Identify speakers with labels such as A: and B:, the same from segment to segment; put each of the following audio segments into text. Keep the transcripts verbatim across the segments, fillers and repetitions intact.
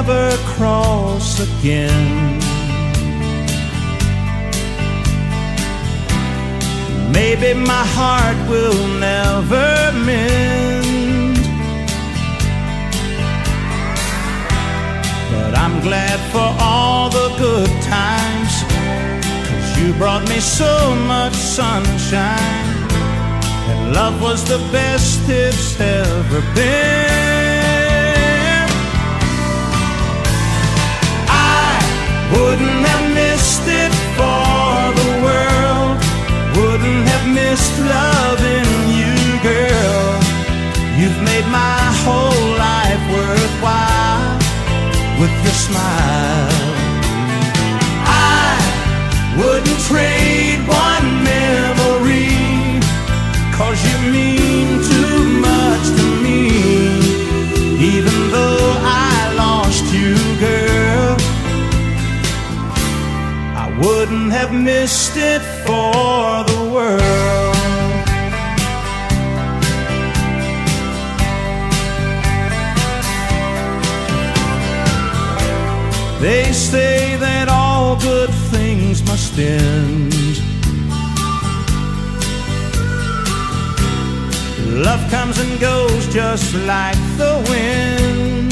A: never cross again. Maybe my heart will never mend, but I'm glad for all the good times, 'cause you brought me so much sunshine, and love was the best it's ever been. I wouldn't have missed it for the world, wouldn't have missed loving you, girl. You've made my whole life worthwhile with your smile. I wouldn't trade one memory, 'cause you mean too much to me. Even though I lost you, girl, I wouldn't have missed it for the world. They say that all good things must end. Love comes and goes just like the wind.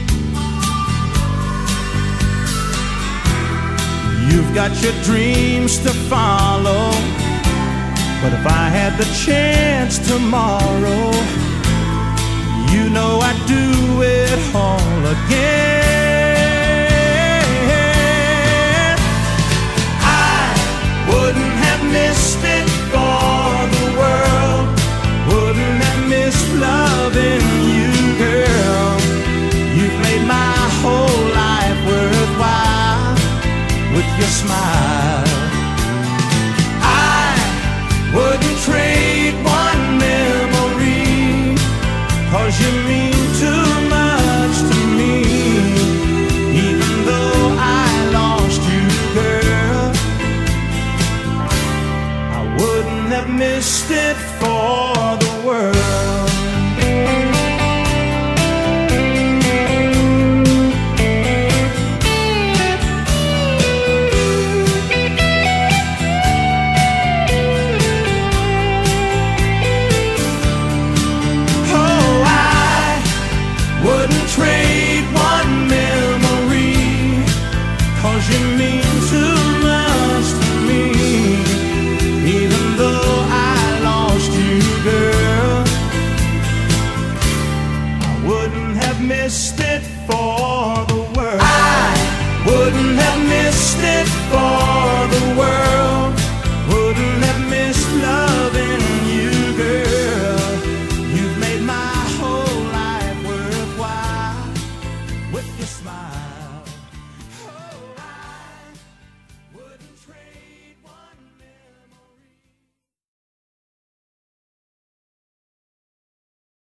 A: You've got your dreams to follow, but if I had the chance tomorrow, you know I'd do it all again. I wouldn't have missed it for the world, wouldn't have missed loving you, girl. You've made my whole life worthwhile with your smile. I wouldn't trade one memory, 'cause you mean too much to me. Even though I lost you, girl, I wouldn't have missed it for the world. Wouldn't trade one memory, 'cause you mean too much to me. Even though I lost you, girl, I wouldn't have missed it for the